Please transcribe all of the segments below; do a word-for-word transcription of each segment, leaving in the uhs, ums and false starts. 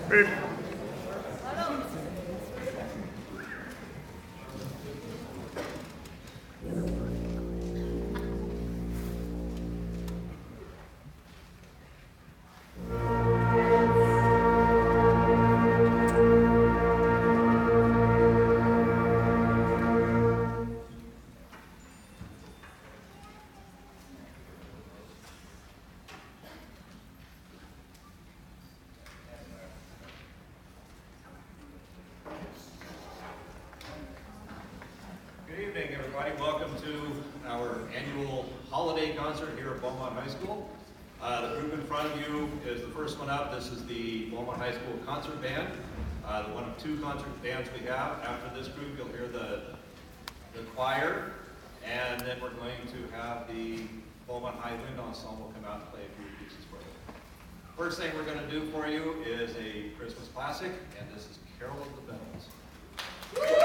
Welcome to our annual holiday concert here at Beaumont High School. Uh, the group in front of you is the first one up. This is the Beaumont High School Concert Band, uh, the one of two concert bands we have. After this group, you'll hear the, the choir, and then we're going to have the Beaumont High Wind Ensemble come out and play a few pieces for you. First thing we're going to do for you is a Christmas classic, and this is Carol of the Bells.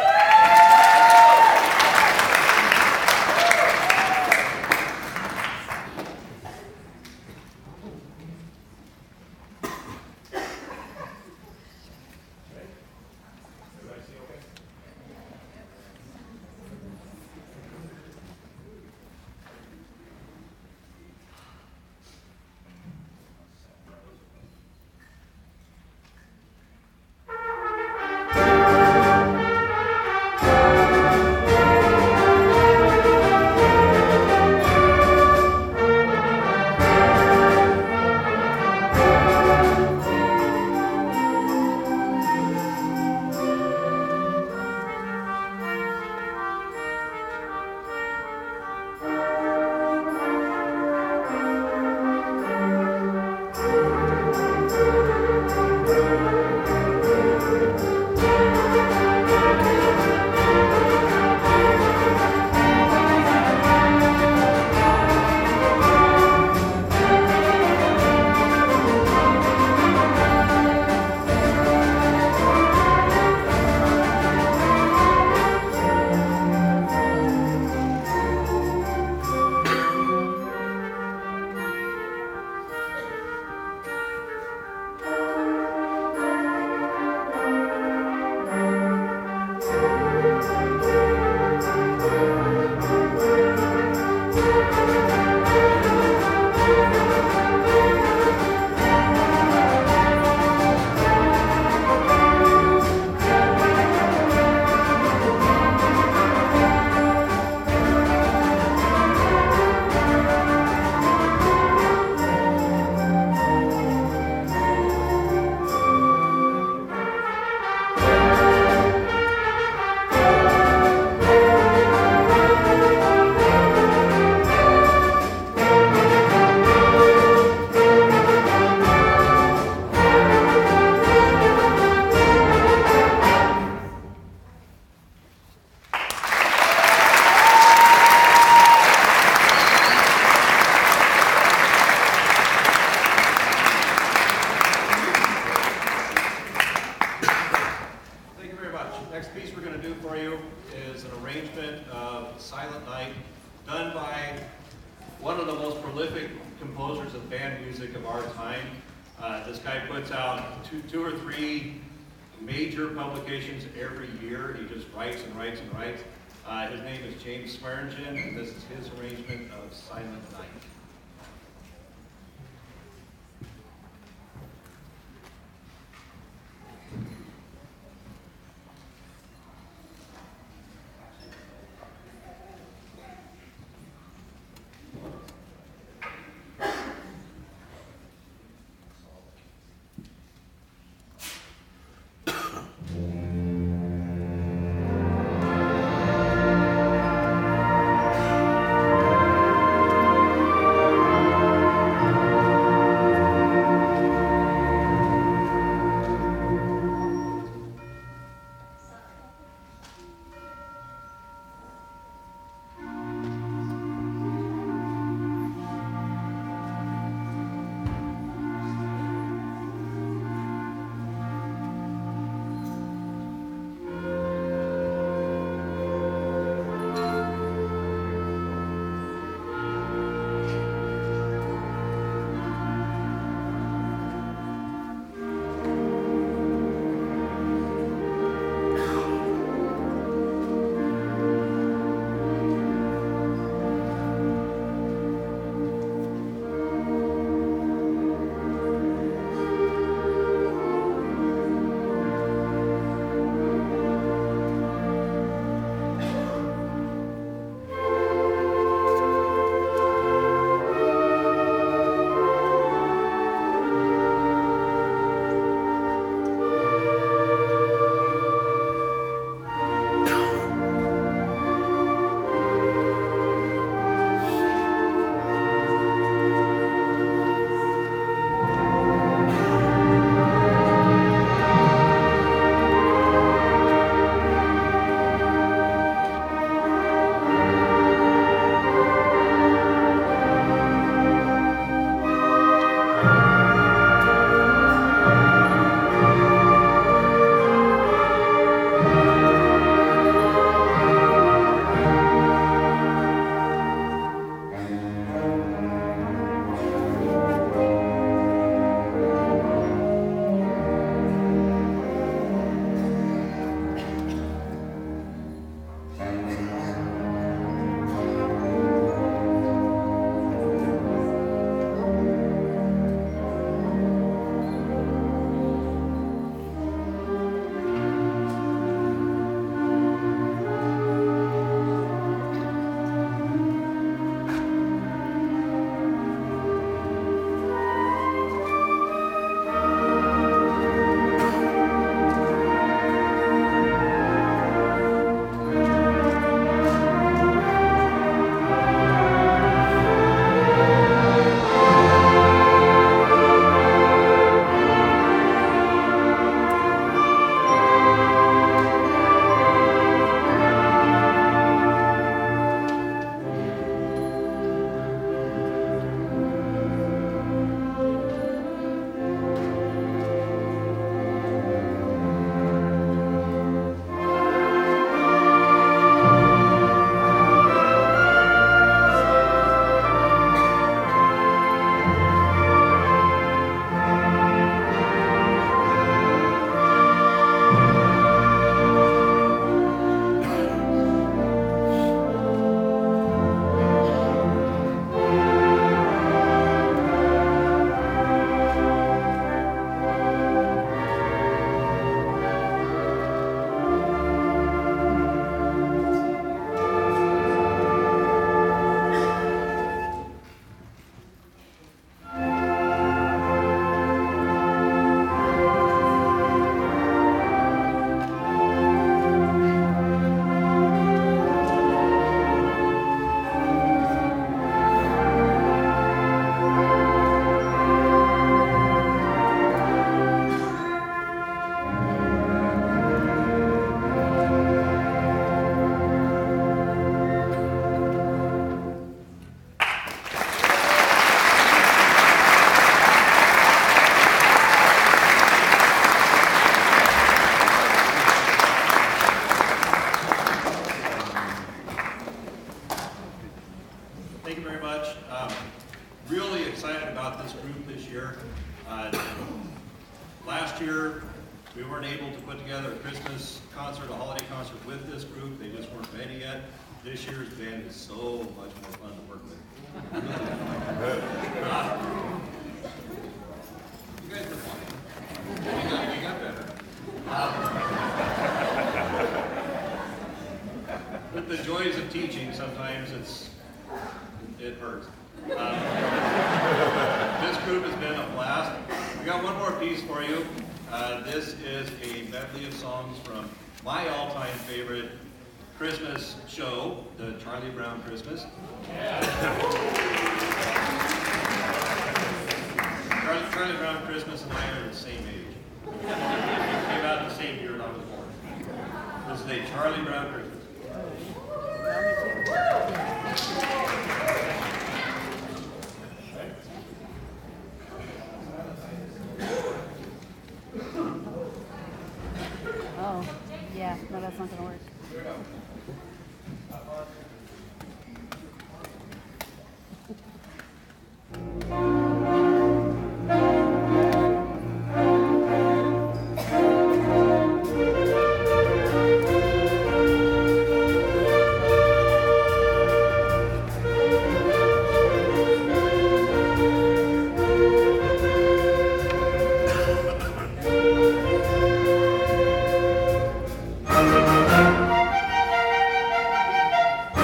Every year, he just writes and writes and writes. Uh, his name is James Swearingen, and this is his arrangement of Silent Night. Thank Uh, last year, we weren't able to put together a Christmas concert, a holiday concert with this group. They just weren't ready yet. This year's band is so much more fun to work with. uh, you guys were funny. You got, you got better. Um, with the joys of teaching, sometimes it's it hurts. Um, this group has been a blast. We got one more piece for you. Uh, this is a medley of songs from my all-time favorite Christmas show, the Charlie Brown Christmas. Yeah. Charlie, Charlie Brown Christmas and I are the same age. We came out the same year and I was born. This is a Charlie Brown Christmas. Oh, yeah, no, that's not gonna work. Thank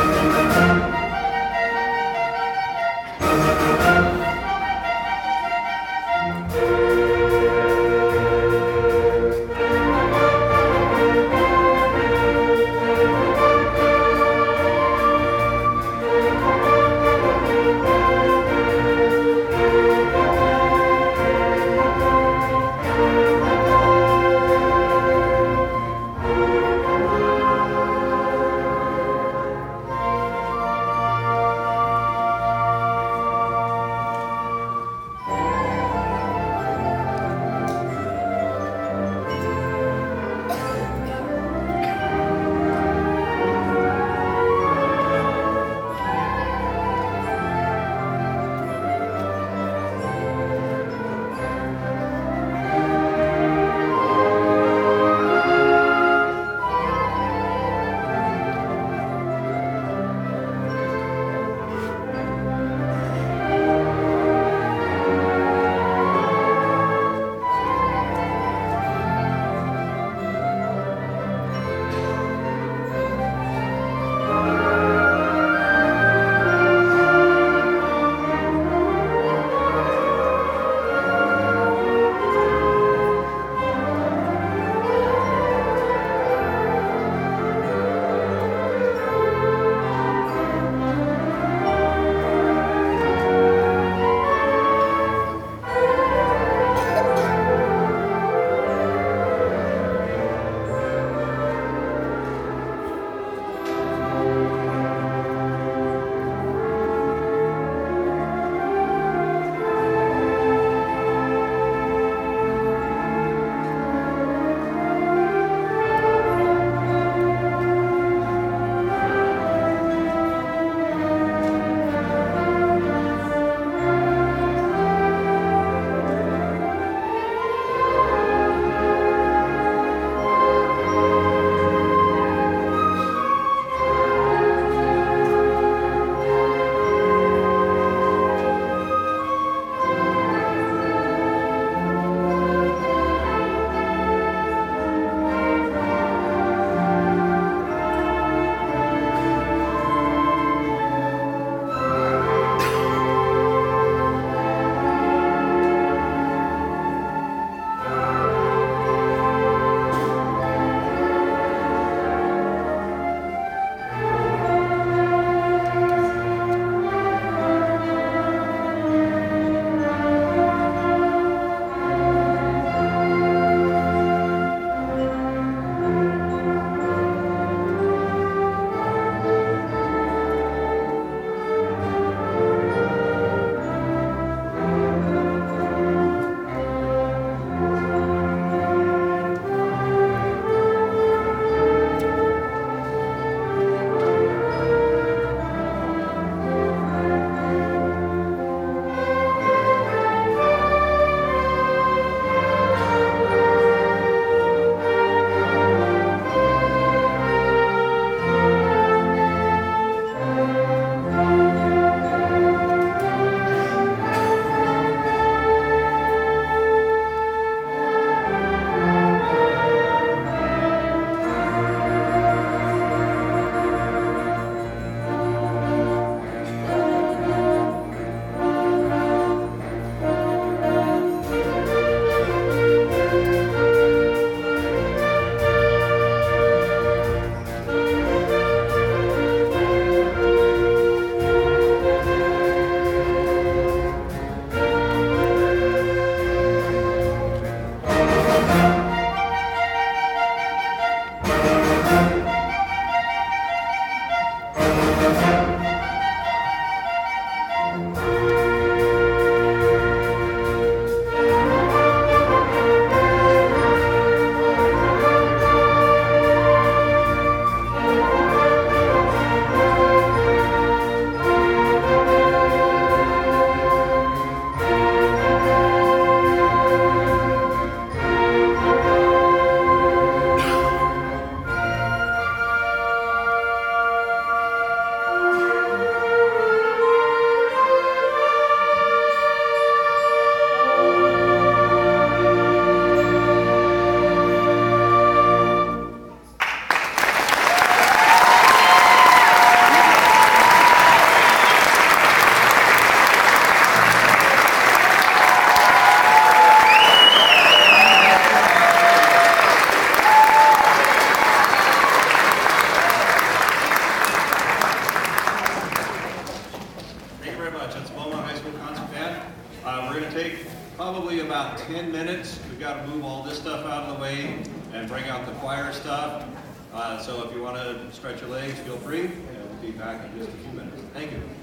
ten minutes. We've got to move all this stuff out of the way and bring out the choir stuff. Uh, so if you want to stretch your legs, feel free, and we'll be back in just a few minutes. Thank you.